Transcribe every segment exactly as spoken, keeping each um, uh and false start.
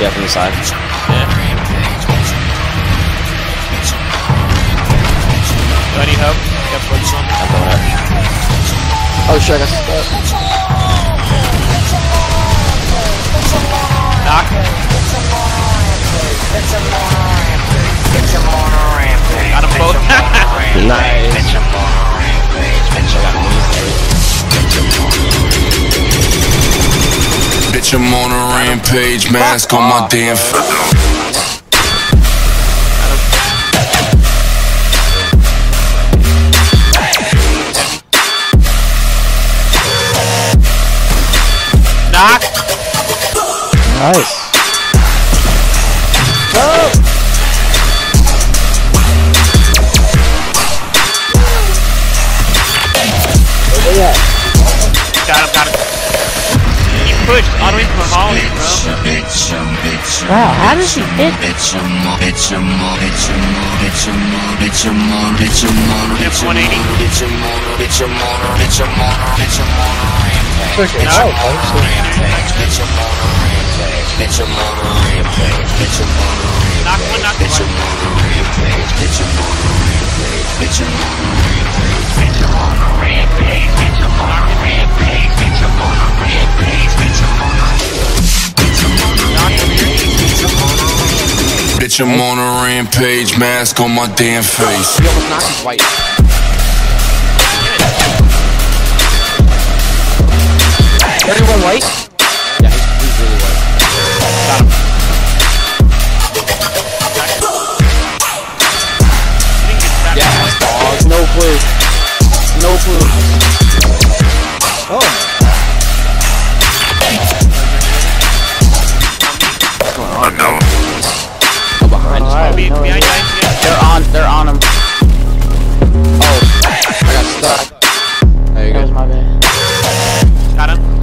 Yeah, from the side. Yeah. Do I need help? Yeah, focus on me. I'm going up. Oh shit, I got stuck. Knock. Got them both. Nice. Bitch, I'm on a rampage, mask on my damn face. Knock. Nice. Oh. Where they at? Got him, got him. He pushed all the way from Holly, bro. Wow, how does he hit? one eighty. Freaking Knock. out, Knock one, knock one. Bitch, I'm on a rampage, mask on my damn face. He almost knocked his white. Everyone white? Yeah, he's, he's really white. Got him. Yes, dog. No clue. No clue. Oh. What's going on? No. Oh, behind us. Oh, be, behind you. They're on, they're on him. Oh, I got stuck. There you That was go. my bad. Got him.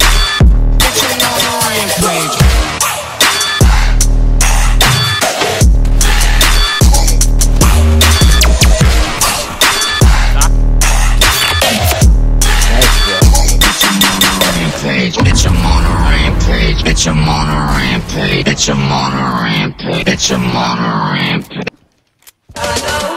Bitch, I'm on a rampage. Bitch, I'm on a rampage. Bitch, I'm on a rampage. Bitch, I'm on a rampage.